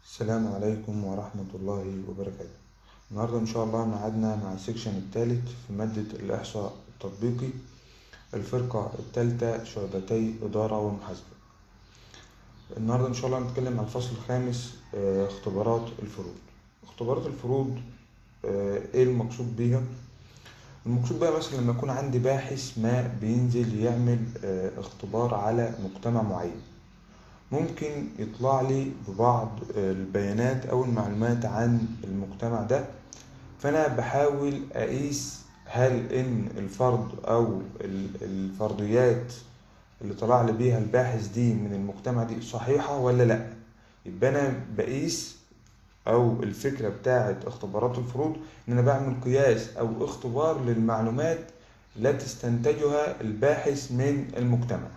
السلام عليكم ورحمة الله وبركاته. النهاردة إن شاء الله ميعادنا مع السكشن الثالث في مادة الإحصاء التطبيقي، الفرقة الثالثة، شعبتي إدارة ومحاسبة. النهاردة إن شاء الله هنتكلم عن الفصل الخامس، اختبارات الفروض. اختبارات الفروض إيه المقصود بيها؟ المقصود بيها مثلا لما يكون عندي باحث ما بينزل يعمل اختبار على مجتمع معين، ممكن يطلع لي ببعض البيانات أو المعلومات عن المجتمع ده، فأنا بحاول أقيس هل إن الفرد أو الفرضيات اللي طلع لي بيها الباحث دي من المجتمع دي صحيحة ولا لأ. يبقى أنا بقيس، أو الفكرة بتاعت اختبارات الفروض إن أنا بعمل قياس أو اختبار للمعلومات التي استنتجها الباحث من المجتمع.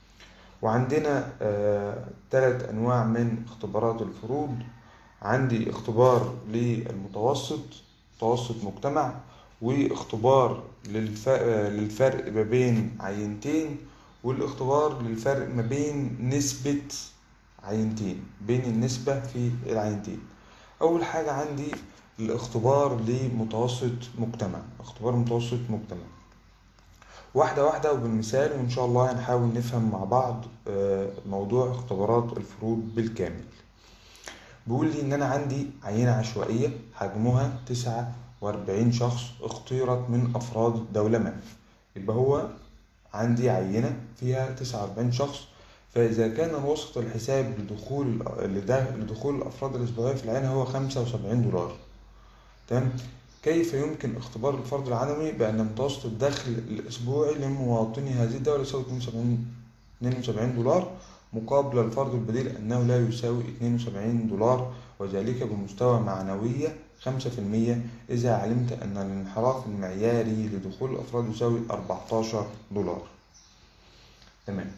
وعندنا 3 أنواع من اختبارات الفروض. عندي اختبار للمتوسط، متوسط مجتمع، واختبار للفرق ما بين عينتين، والاختبار للفرق ما بين نسبة عينتين، بين النسبة في العينتين. أول حاجة عندي الاختبار لمتوسط مجتمع، اختبار متوسط مجتمع. واحدة واحدة وبالمثال، وإن شاء الله هنحاول نفهم مع بعض موضوع اختبارات الفروض بالكامل. بيقول لي إن أنا عندي عينة عشوائية حجمها 49 شخص اختيرت من أفراد دولة ما. يبقى هو عندي عينة فيها 49 شخص، فإذا كان الوسط الحساب لدخول الأفراد الأسبوعية في العينة هو $75، تمام. كيف يمكن اختبار الفرد العالمي بأن متوسط الدخل الأسبوعي لمواطني هذه الدولة يساوي $72، مقابل الفرد البديل أنه لا يساوي $72، وذلك بمستوى معنوية 5%، إذا علمت أن الانحراف المعياري لدخول الأفراد يساوي $14. تمام.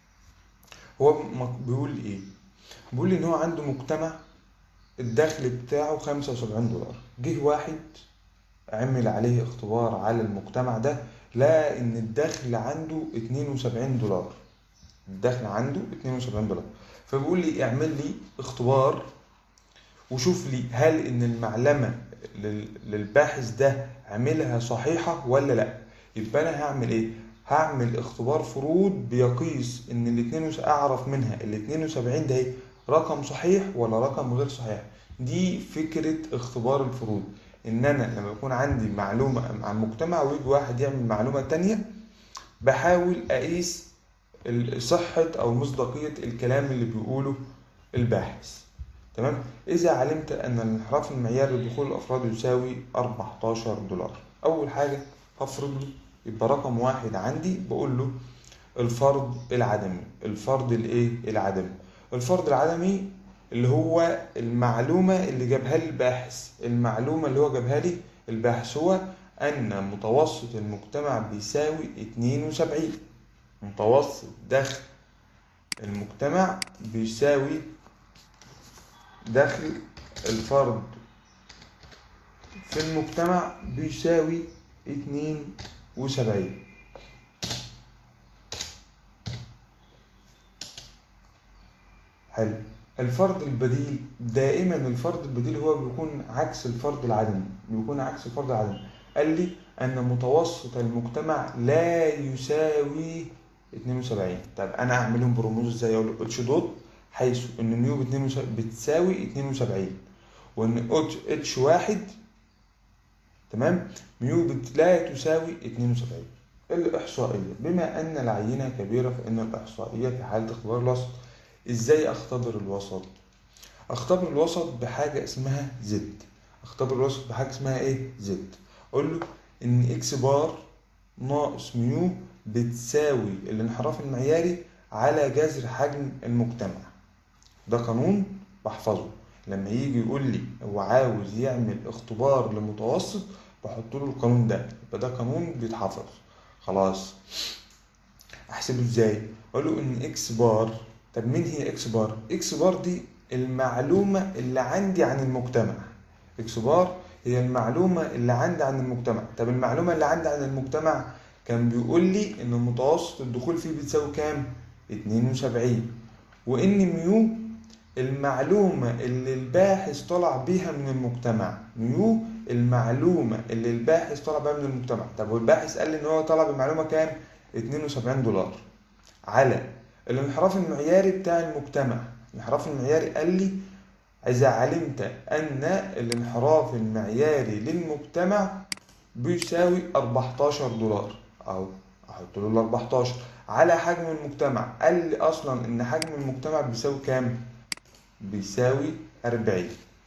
هو بيقول إيه؟ بيقول إن هو عنده مجتمع الدخل بتاعه $75. جه واحد عمل عليه اختبار على المجتمع ده، لقى ان الدخل عنده $72. الدخل عنده $72، فبيقول لي اعمل لي اختبار وشوف لي هل ان المعلمة للباحث ده عملها صحيحة ولا لا. يبقى انا هعمل ايه؟ هعمل اختبار فروض بيقيس ان اعرف منها ال72 ده رقم صحيح ولا رقم غير صحيح. دي فكرة اختبار الفروض، ان انا لما يكون عندي معلومة عن مجتمع ويجي واحد يعمل معلومة تانية، بحاول اقيس صحة او مصداقية الكلام اللي بيقوله الباحث. تمام. إذا علمت أن الانحراف المعياري لدخول الأفراد يساوي $14، أول حاجة هفرض له، يبقى رقم واحد عندي بقول له الفرد العدمي. الفرد العدمي. الفرد العدمي اللي هو المعلومة اللي جابها لي الباحث. المعلومة اللي هو جابها لي الباحث هو أن متوسط المجتمع بيساوي 72. متوسط دخل المجتمع بيساوي دخل الفرد في المجتمع بيساوي 72. حلو. الفرد البديل، دائما الفرد البديل هو بيكون عكس الفرد العدمي، قال لي ان متوسط المجتمع لا يساوي 72. طب انا اعملهم برموز ازاي؟ اقول اتش دوت، حيث ان ميو بتساوي 72، وان اتش واحد، تمام، ميو لا تساوي 72. الإحصائية، بما أن العينة كبيرة فإن الإحصائية في حالة اختبار الوسط. إزاي أختبر الوسط؟ أختبر الوسط بحاجة اسمها زد. أختبر الوسط بحاجة اسمها إيه؟ زد. أقول له إن إكس بار ناقص ميو بتساوي الانحراف المعياري على جذر حجم المجتمع. ده قانون بحفظه. لما يجي يقول لي هو عاوز يعمل اختبار لمتوسط، بحط له القانون ده، يبقى ده قانون بيتحفظ. خلاص. احسبه ازاي؟ اقول له ان اكس بار. طب مين هي اكس بار؟ اكس بار دي المعلومه اللي عندي عن المجتمع. اكس بار هي المعلومه اللي عندي عن المجتمع. طب المعلومه اللي عندي عن المجتمع كان بيقول لي ان متوسط الدخول فيه بتساوي كام؟ 72، وان ميو المعلومة اللي الباحث طلع بيها من المجتمع. نيو المعلومة اللي الباحث طلع بيها من المجتمع. طب والباحث قال لي ان هو طلع بمعلومة كام؟ 72 دولار على الانحراف المعياري بتاع المجتمع. الانحراف المعياري قال لي إذا علمت أن الانحراف المعياري للمجتمع بيساوي 14 دولار، أو أحط له ال 14 على حجم المجتمع. قال لي أصلا إن حجم المجتمع بيساوي كام؟ بيساوي 40.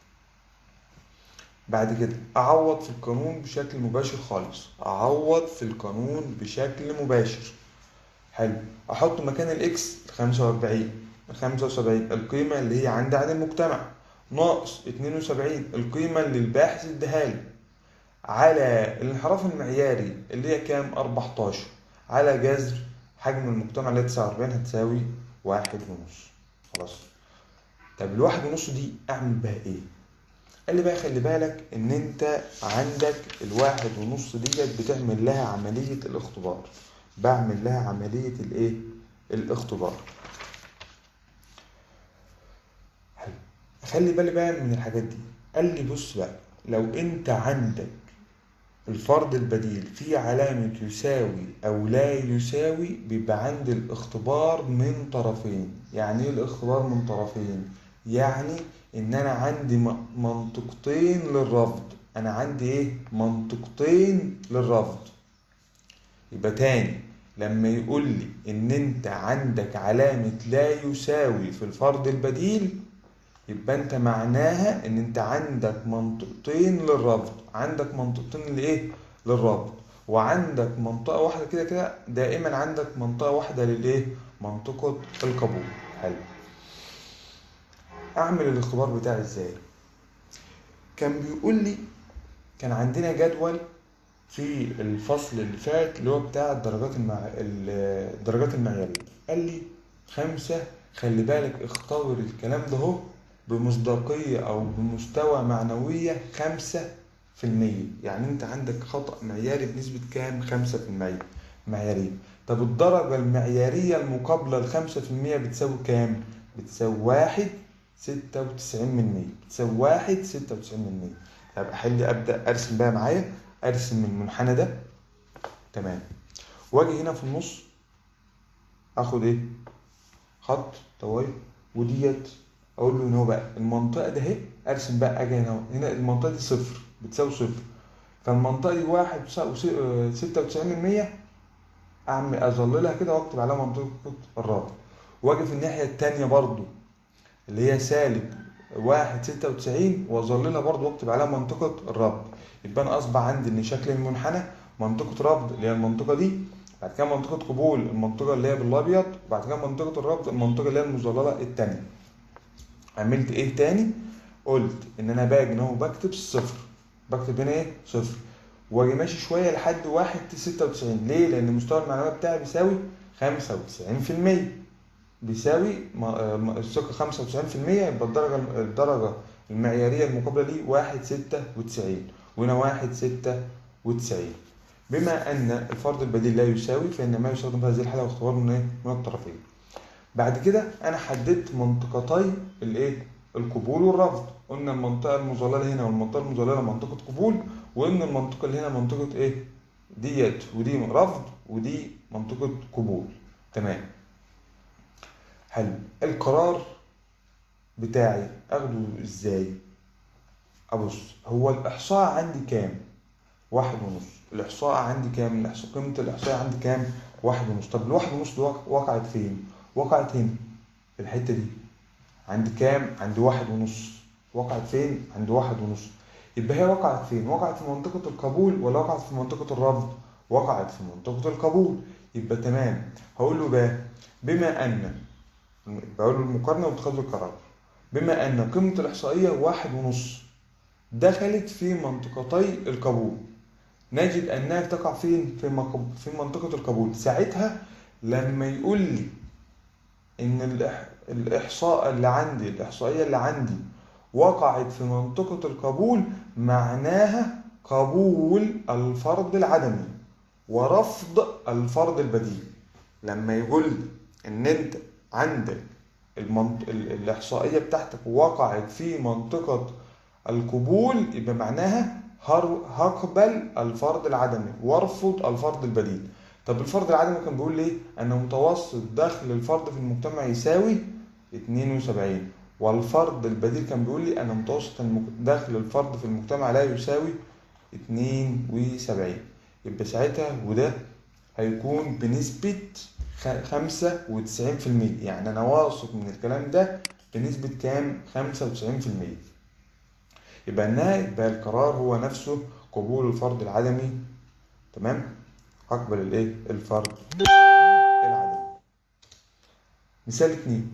بعد كده أعوض في القانون بشكل مباشر خالص. أعوض في القانون بشكل مباشر. حلو. أحط مكان الإكس 45 75 القيمة اللي هي عندي عن المجتمع، ناقص 72 القيمة اللي الباحث اداهالي، على الانحراف المعياري اللي هي كام؟ 14 على جذر حجم المجتمع اللي هي 49 هتساوي 1.5. خلاص. طب ال1.5 دي أعمل بها إيه؟ قال لي بقى خلي بالك إن أنت عندك ال1.5 ديت بتعمل لها عملية الاختبار. بعمل لها عملية الإيه؟ الاختبار. حلو. خلي بالي بقى من الحاجات دي. قال لي بص بقى، لو انت عندك الفرض البديل فيه علامة يساوي او لا يساوي بيبقى عندي الاختبار من طرفين. يعني ايه الاختبار من طرفين؟ يعني ان انا عندي منطقتين للرفض. انا عندي ايه؟ منطقتين للرفض. يبقى تاني، لما يقول لي ان انت عندك علامة لا يساوي في الفرض البديل، يبقى انت معناها ان انت عندك منطقتين للرفض. عندك منطقتين لايه؟ للرفض. وعندك منطقة واحدة كده كده، دائما عندك منطقة واحدة للايه؟ منطقة القبول. حلو. اعمل الاختبار بتاعي ازاي؟ كان بيقول لي كان عندنا جدول في الفصل اللي فات اللي هو بتاع الدرجات المعيارية. قال لي 5 خلي بالك اختبر الكلام ده هو بمصداقية أو بمستوى معنوية 5%. يعني أنت عندك خطأ معياري بنسبة كام؟ 5% معيارية. طب الدرجة المعيارية المقابلة ل5% بتساوي كام؟ بتساوي 1.96%. بتساوي 1.96%. طب أبدأ أرسم بقى معايا. أرسم المنحنى ده. تمام. واجي هنا في النص اخد ايه؟ خط طويل. وديت اقول له ان هو بقى المنطقه ده اهي. ارسم بقى. اجي هنا المنطقه دي صفر بتساوي صفر. فالمنطقه دي 1.96%. اعمل اظللها كده واكتب عليها منطقه الرابط. واجي في الناحيه التانيه برضو اللي هي سالب 1.96 واظللها برضو واكتب عليها منطقه الربط. يبقى انا اصبح عندي ان شكل المنحنى منطقه ربط اللي هي المنطقه دي، بعد كده منطقه قبول المنطقه اللي هي بالابيض، وبعد كده منطقه الربط المنطقه اللي هي المظلله الثانيه. عملت ايه تاني؟ قلت ان انا باجي هنا بكتب صفر. بكتب هنا ايه؟ صفر. واجي ماشي شويه لحد 1.96. ليه؟ لان مستوى المعلومات بتاعي بيساوي 95%. بيساوي الثقة 95%. يبقى الدرجة المعيارية المقابلة ليه 1.96 وهنا 1.96. بما أن الفرض البديل لا يساوي فإن ما يستخدم في هذه الحالة هو اختبار من الطرفين. بعد كده أنا حددت منطقتي الإيه؟ القبول والرفض. قلنا المنطقة المظللة هنا والمنطقة المظللة منطقة قبول، وإن المنطقة اللي هنا منطقة إيه؟ ديت ودي رفض ودي منطقة قبول. تمام. حلو. القرار بتاعي اخده ازاي؟ ابص، هو الاحصاء عندي كام؟ 1.5. الاحصاء عندي كام؟ قيمة الاحصاء عندي كام؟ 1.5. طب ال1.5 وقعت فين؟ وقعت هنا في الحتة دي. عندي كام؟ عندي 1.5. وقعت فين؟ عندي 1.5. يبقى هي وقعت فين؟ وقعت في منطقة القبول ولا وقعت في منطقة الرفض؟ وقعت في منطقة القبول. يبقى تمام. هقول له بقى بما ان بقول له المقارنة واتخاذ القرار. بما أن قيمة الإحصائية 1.5 دخلت في منطقتي القبول، نجد أنها تقع فين؟ في منطقة القبول. ساعتها لما يقول لي إن الإحصائية اللي عندي وقعت في منطقة القبول، معناها قبول الفرض العدمي ورفض الفرض البديل. لما يقول لي إن أنت عندك الإحصائية بتاعتك وقعت في منطقة القبول، يبقى معناها هقبل الفرض العدمي وارفض الفرض البديل. طب الفرض العدمي كان بيقول ليه؟ أن متوسط دخل الفرد في المجتمع يساوي 72، والفرض البديل كان بيقول لي أن متوسط دخل الفرد في المجتمع لا يساوي 72. يبقى ساعتها وده هيكون بنسبة 95%. يعني أنا واثق من الكلام ده بنسبة كام؟ 95%. يبقى القرار هو نفسه قبول الفرض العدمي. تمام؟ هقبل الفرض العدمي. مثال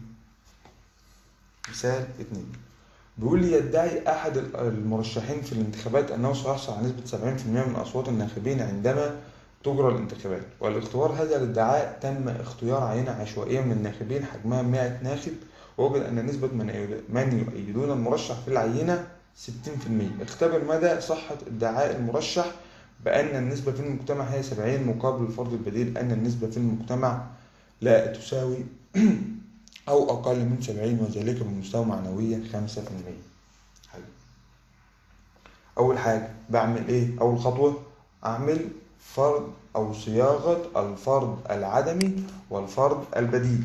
2 بيقول لي يدعي أحد المرشحين في الانتخابات أنه سيحصل على نسبة 70% من أصوات الناخبين عندما تجرى الانتخابات، والاختبار هذا الادعاء تم اختيار عينة عشوائية من الناخبين حجمها 100 ناخب، ووجد أن نسبة من يؤيدون المرشح في العينة 60%. اختبر مدى صحة ادعاء المرشح بأن النسبة في المجتمع هي 70 مقابل الفرض البديل أن النسبة في المجتمع لا تساوي أو أقل من 70، وذلك بمستوى معنوية 5%. حلو. أول حاجة بعمل أول خطوة أعمل فرض أو صياغة الفرض العدمي والفرض البديل.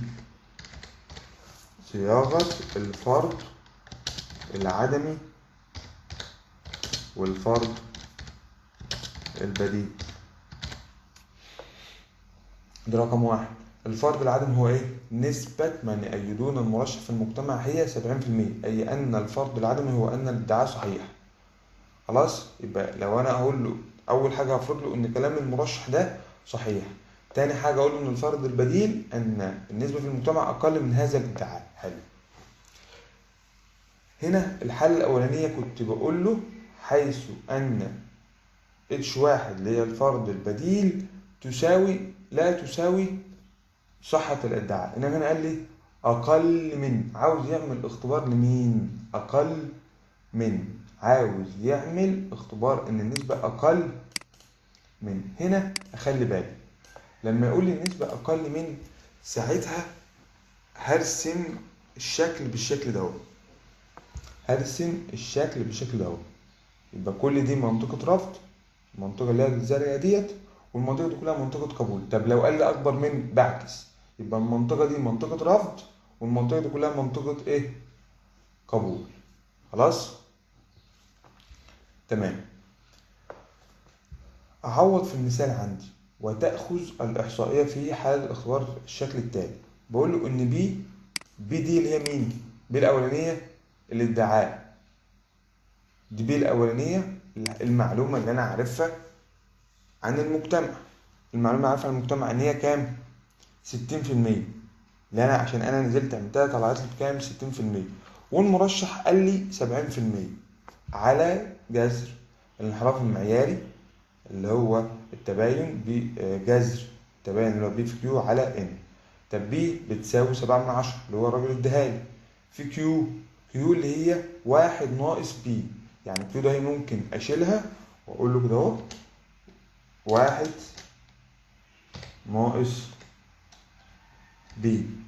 صياغة الفرض العدمي والفرض البديل. ده رقم 1. الفرض العدمي هو نسبة من يؤيدون المرشح في المجتمع هي 70%، أي أن الفرض العدمي هو أن الادعاء صحيح. خلاص؟ يبقى لو أنا أقول له أول حاجة هفرض له إن كلام المرشح ده صحيح. تاني حاجة أقول له إن الفرض البديل أن النسبة في المجتمع أقل من هذا الادعاء. حلو. هنا الحالة الأولانية كنت بقول له حيث أن H1 اللي هي الفرض البديل لا تساوي صحة الادعاء، إنما هنا قال لي أقل من، عاوز يعمل اختبار لمين؟ أقل من، عاوز يعمل اختبار إن النسبة أقل من. هنا أخلي بالي لما يقول لي النسبة أقل من، ساعتها هرسم الشكل بالشكل ده. يبقى كل دي منطقة رفض، المنطقة اللي هي الزرقاء ديت، والمنطقة دي كلها منطقة قبول. طب لو قال لي أكبر من بعكس، يبقى المنطقة دي منطقة رفض والمنطقة دي كلها منطقة قبول. خلاص؟ تمام. أعوض في المثال عندي وتأخذ الإحصائية في حال الاختبار الشكل التالي. بقول له إن بي دي اللي هي مين؟ بي الأولانية الادعاء، دي بي الأولانية المعلومة اللي أنا عارفها عن المجتمع. المعلومة عارفة عن المجتمع إن هي كام؟ 60%. اللي عشان أنا نزلت عملتها طلعت لي بكام؟ 60%. والمرشح قال لي 70% على جذر الانحراف المعياري اللي هو التباين بجذر التباين اللي هو بي في كيو على ان. طب بي بتساوي 7/10 اللي هو الراجل اداهالي في كيو اللي هي 1 ناقص بي. يعني كيو ده ممكن اشيلها واقول له كده اهو 1 ناقص بي.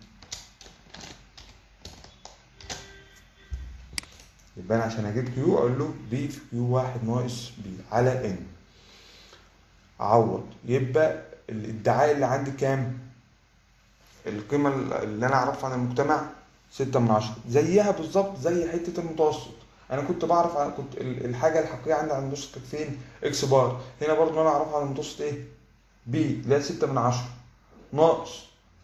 يبقى انا عشان اجيب كيو اقول له بي في كيو 1 ناقص بي على ان. اعوض، يبقى الادعاء اللي عندي كام؟ القيمة اللي انا اعرفها عن المجتمع 6/10، زيها بالظبط زي حتة المتوسط. انا كنت بعرف كنت الحاجة الحقيقية عندي عن المتوسط كانت فين؟ اكس بار. هنا برضو انا اعرفها عن المتوسط بي اللي هي 6/10 ناقص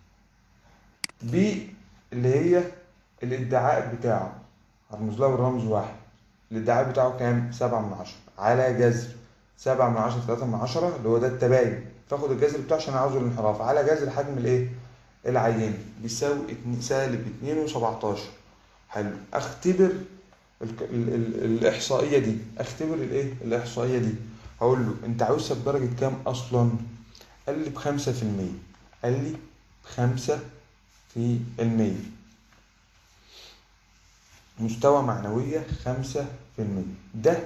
بي اللي هي الادعاء بتاعه، هرمز لها بالرمز 1. الادعاء بتاعه كام؟ 7/10 على جذر 7/10 3/10 اللي هو ده التباين. فاخد الجذر بتاعه عشان عاوز الانحراف على جذر حجم العينة بيساوي -2.17. حلو. اختبر الاحصائية دي. الاحصائية دي هقول له انت عاوزها بدرجة كام اصلا؟ قال لي ب5%. مستوى معنوية 5%. ده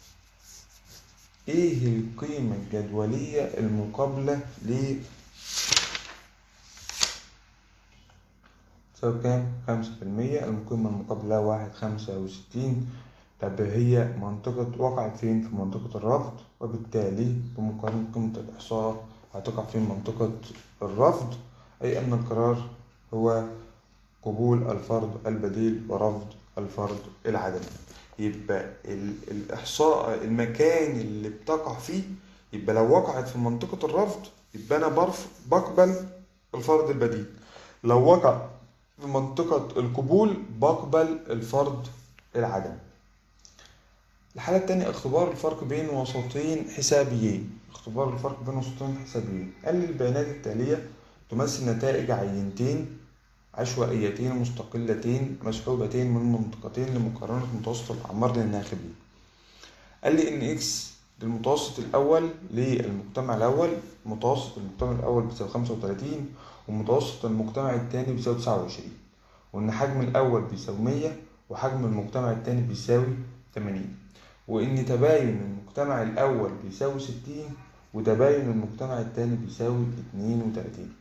ايه القيمة الجدولية المقابلة ل تساوي كام؟ 5%. القيمة المقابلة 1.65. طب هي وقعت فين؟ في منطقة الرفض، وبالتالي بمقارنة قيمة الإحصاء هتقع في منطقة الرفض، أي أن القرار هو قبول الفرض البديل ورفض الفرض العدمي. يبقى الإحصاء المكان اللي بتقع فيه، يبقى لو وقعت في منطقة الرفض يبقى أنا بقبل الفرض البديل، لو وقع في منطقة القبول بقبل الفرض العدمي. الحالة التانية اختبار الفرق بين وسطين حسابيين. اختبار الفرق بين وسطين حسابيين. قال لي البيانات التالية تمثل نتائج عينتين عشوائيتين مستقلتين مسحوبتين من منطقتين لمقارنة متوسط الأعمار للناخبين. قال لي إن إكس للمتوسط الأول للمجتمع الأول، متوسط المجتمع الأول بيساوي 35 ومتوسط المجتمع الثاني بيساوي 29، وإن حجم الأول بيساوي 100 وحجم المجتمع الثاني بيساوي 80، وإن تباين المجتمع الأول بيساوي 60 وتباين المجتمع الثاني بيساوي 32.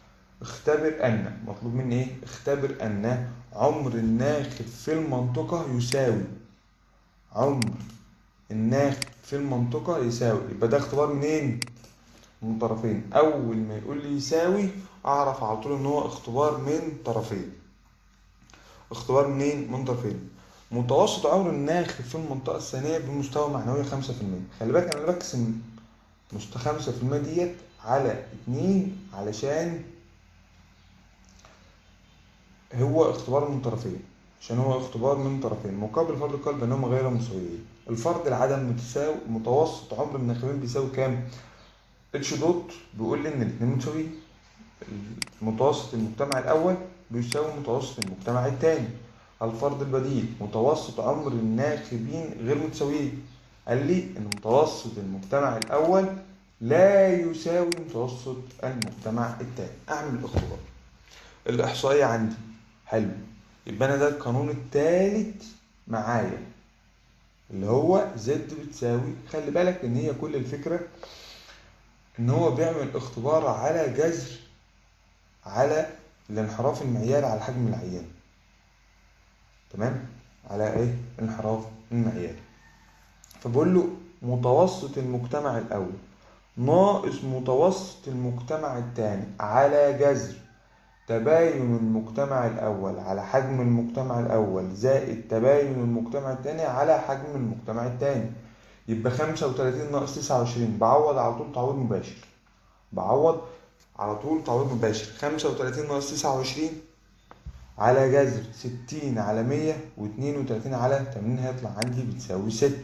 مطلوب مني ايه؟ اختبر ان عمر الناخب في المنطقة يساوي يبقى ده اختبار منين؟ من طرفين. اول ما يقول لي يساوي اعرف على طول ان هو اختبار من طرفين. اختبار منين؟ من طرفين. متوسط عمر الناخب في المنطقة الثانية بمستوى معنوي 5%. خلي بالك انا بقسم 5% ديت على 2 علشان هو اختبار من طرفين، مقابل فرض القلب بينهما غير مساويين. الفرض العدم متوسط عمر الناخبين بيساوي كام؟ اتش دوت بيقول لي ان الاثنين متساويين. متوسط المجتمع الاول بيساوي متوسط المجتمع الثاني. الفرض البديل متوسط عمر الناخبين غير متساويين. قال لي ان متوسط المجتمع الاول لا يساوي متوسط المجتمع الثاني. اعمل الاختبار. الاحصائيه عندي حلو، يبقى انا ده القانون الثالث معايا اللي هو زد بتساوي. خلي بالك ان هي كل الفكره ان هو بيعمل اختبار على جذر على الانحراف المعياري على حجم العيان. تمام؟ على ايه؟ انحراف المعياري. فبقول له متوسط المجتمع الاول ناقص متوسط المجتمع الثاني على جذر تباين المجتمع الأول على حجم المجتمع الأول زائد تباين المجتمع الثاني على حجم المجتمع الثاني. يبقى 35 ناقص 29. بعوض على طول تعويض مباشر. 35 ناقص 29 على جذر 60 على 100 و32 على 80 هيطلع عندي بتساوي 6.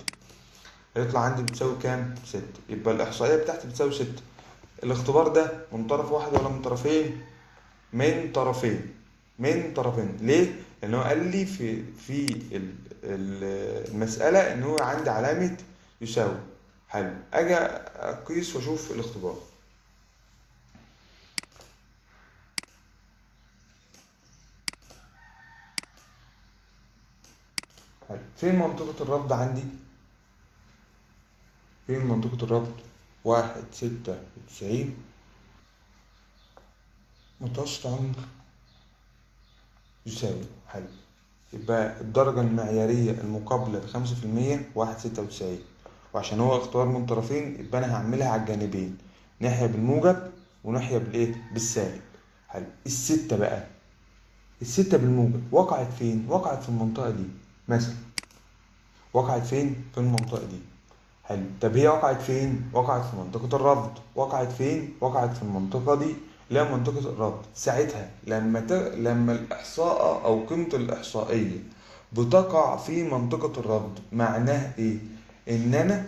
كام؟ 6. يبقى الإحصائية بتاعتي بتساوي 6. الاختبار ده من طرف واحد ولا من طرفين؟ من طرفين. ليه؟ لأنه قال لي في المسألة إن هو عندي علامة يساوي. حلو. أجي أقيس وأشوف الاختبار. حلو. فين منطقة الرفض عندي؟ 1.96 متوسط عمر يساوي. حلو. يبقى الدرجة المعيارية المقابلة ب5% 1.96، وعشان هو اختبار من طرفين يبقى أنا هعملها على الجانبين، ناحية بالموجب وناحية بالسالب. حلو. الستة بالموجب وقعت فين؟ وقعت في المنطقة دي مثلا. حلو. طب هي وقعت فين؟ وقعت في منطقة الرفض. وقعت فين؟ وقعت في المنطقة دي اللي هي منطقة الرفض. ساعتها لما الإحصاء أو قيمة الإحصائية بتقع في منطقة الرفض معناه إيه؟ إن أنا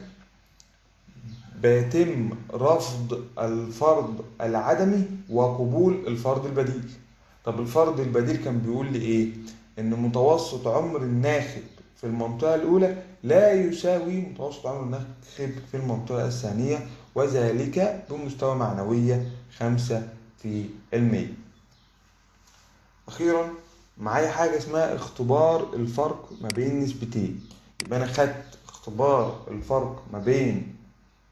بيتم رفض الفرض العدمي وقبول الفرض البديل. طب الفرض البديل كان بيقول لي إيه؟ إن متوسط عمر الناخب في المنطقة الأولى لا يساوي متوسط عمر الناخب في المنطقة الثانية، وذلك بمستوى معنوية 5%. أخيرا معايا حاجة اسمها اختبار الفرق ما بين نسبتين. يبقى أنا خدت اختبار الفرق ما بين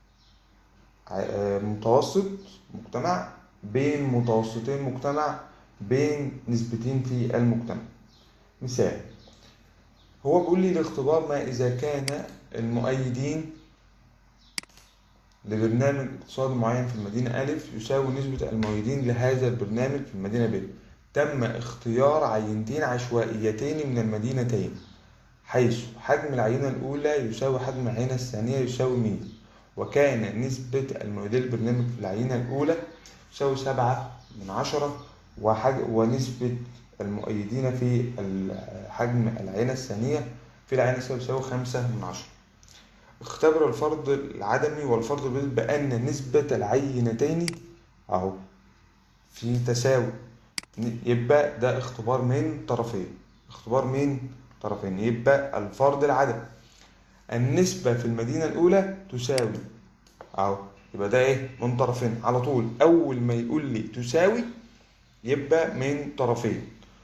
متوسط مجتمع بين متوسطين مجتمع بين نسبتين في المجتمع. مثال، هو بيقول لي الاختبار ما إذا كان المؤيدين لبرنامج اقتصادي معين في المدينة أ يساوي نسبة المؤيدين لهذا البرنامج في المدينة ب. تم اختيار عينتين عشوائيتين من المدينتين، حيث حجم العينة الأولى يساوي حجم العينة الثانية يساوي 100، وكان نسبة المؤيدين للبرنامج في العينة الأولى تساوي 7/10، ونسبة المؤيدين في حجم العينة الثانية في العينة الثانية تساوي 5/10. اختبر الفرض العدمي والفرض البديل بأن نسبة العينتين أهو في تساوي، يبقى ده اختبار من طرفين. يبقى الفرض العدمي النسبة في المدينة الأولى تساوي أهو، يبقى ده إيه؟ من طرفين على طول. أول ما يقول لي تساوي يبقى من طرفين.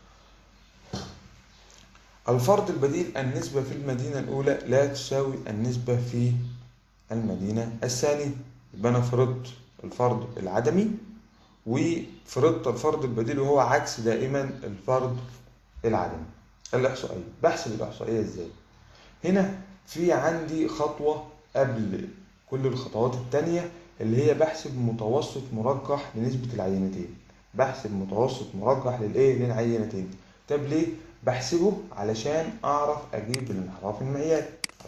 الفرض البديل النسبة في المدينة الأولى لا تساوي النسبة في المدينة الثانية. يبقى أنا فرضت الفرض العدمي وفرضت الفرض البديل، وهو عكس دائما الفرض العدمي. الإحصائية، بحسب الإحصائية إزاي؟ هنا في عندي خطوة قبل كل الخطوات التانية اللي هي بحسب متوسط مرجح لنسبة العينتين. بحسب متوسط مرجح للعينتين. طب ليه؟ بحسبه علشان أعرف أجيب الانحراف المعياري.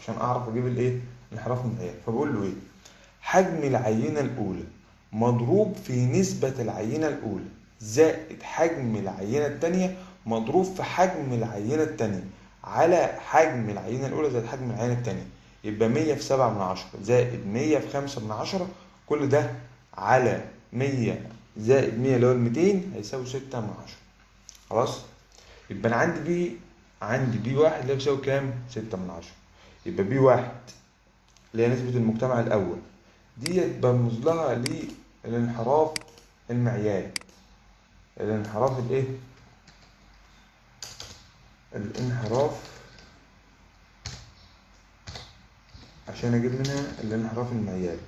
فبقول له إيه؟ حجم العينة الأولى مضروب في نسبة العينة الأولى زائد حجم العينة التانية مضروب في حجم العينة التانية على حجم العينة الأولى زائد حجم العينة التانية. يبقى 100 في 7/10 زائد 100 في 5/10، كل ده على 100 زائد 100 اللي هو 200 هيساوي 6/10. خلاص؟ يبقى أنا عندي بي واحد اللي بيساوي كام؟ 6/10. يبقى بي واحد اللي هي نسبة المجتمع الأول ديت برمز لها للانحراف المعياري. الانحراف عشان اجيب منها الانحراف المعياري.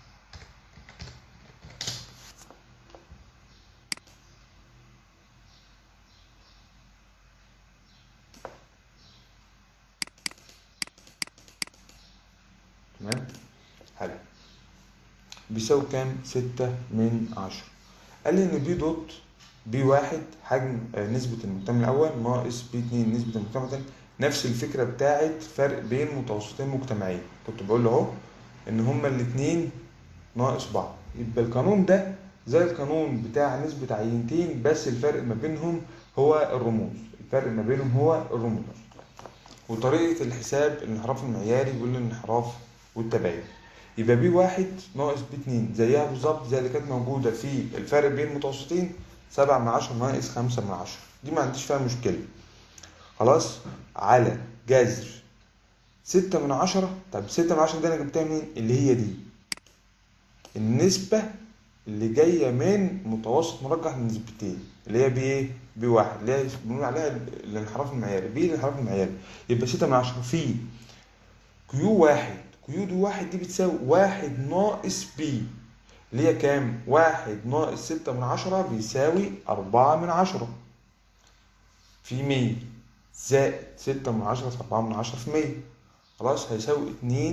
تمام؟ حلو. بيساوي كام؟ 6/10. قال لي ان بي دوت بي واحد حجم نسبة المجتمع الأول ناقص بي 2 نسبة المجتمع الثاني. نفس الفكرة بتاعت فرق بين متوسطين مجتمعين، كنت بقول له اهو ان هما الاتنين ناقص بعض. يبقى القانون ده زي القانون بتاع نسبة عينتين، بس الفرق ما بينهم هو الرموز. وطريقة الحساب الانحراف المعياري والانحراف والتباين. يبقى بي واحد ناقص بي 2 زيها بالظبط زي اللي كانت موجودة في الفرق بين المتوسطين، 7/10 ناقص 5/10. دي ما عنديش فيها مشكلة. خلاص؟ على جذر 6/10. طب 6/10 دي أنا جبتها منين؟ اللي هي دي النسبة اللي جاية من متوسط مرجح للنسبتين، اللي هي بي واحد اللي هي بنقول عليها الانحراف المعياري. يبقى 6/10 في كيو واحد دي بتساوي 1 ناقص بي اللي هي كام؟ 1 ناقص 6/10 بيساوي 4/10 في 100 زائد 6/10 في 4/10 في 100. خلاص؟ هيساوي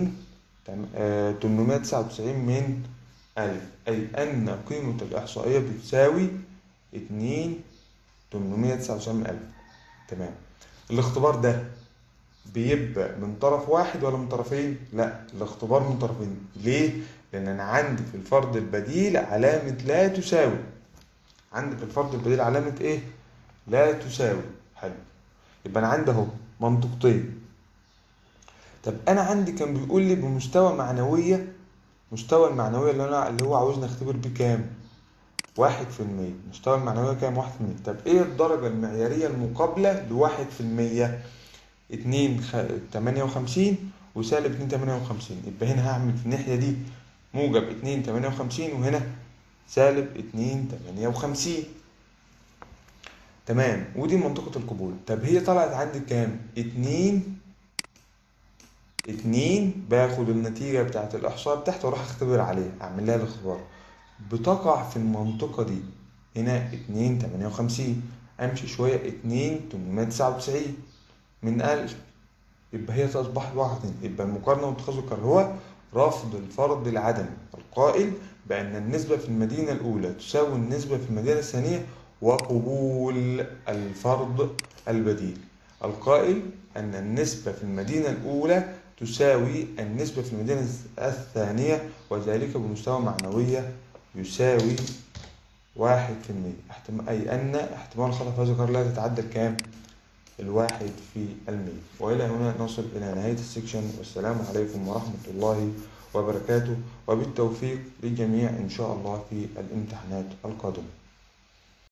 899 من 1000، أي أن قيمة الإحصائية بتساوي 899 من 1000. تمام. الاختبار ده بيبقى من طرف واحد ولا من طرفين؟ لا، الاختبار من طرفين. ليه؟ لأن أنا عندي في الفرض البديل علامة لا تساوي. إيه؟ لا تساوي. حلو. يبقى أنا عندي أهو منطقتين. طب أنا عندي كان بيقول لي بمستوى المعنوية اللي هو عاوزني أختبر بيه كام؟ 1%. مستوى المعنوية كام؟ 1%. طب إيه الدرجة المعيارية المقابلة ل1%؟ 2.58 وسالب 2.58. يبقى هنا هعمل في الناحية دي موجب 2.58 وهنا سالب 2.58. تمام. ودي منطقة القبول. طب هي طلعت عندي كام؟ 2. باخد النتيجة بتاعت الإحصاء بتاعتي وأروح أختبر عليها، أعمل لها الاختبار. بتقع في المنطقة دي هنا 258. أمشي شوية 2899 من 1000، يبقى هي أصبحت 1. يبقى المقارنة واتخاذ القرار هو رفض الفرض العدمي القائل بأن النسبة في المدينة الأولى تساوي النسبة في المدينة الثانية، وقبول الفرض البديل القائل أن النسبة في المدينة الأولى تساوي النسبة في المدينة الثانية، وذلك بمستوى معنوية يساوي 1%، أي أن احتمال الخطأ في هذا القرار لا تتعدى كام؟ 1%. وإلى هنا نصل إلى نهاية السكشن، والسلام عليكم ورحمة الله وبركاته، وبالتوفيق للجميع إن شاء الله في الامتحانات القادمة.